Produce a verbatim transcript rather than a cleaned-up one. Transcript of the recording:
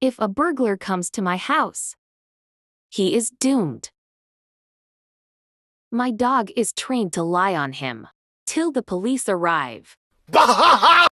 If a burglar comes to my house, he is doomed. My dog is trained to lie on him till the police arrive.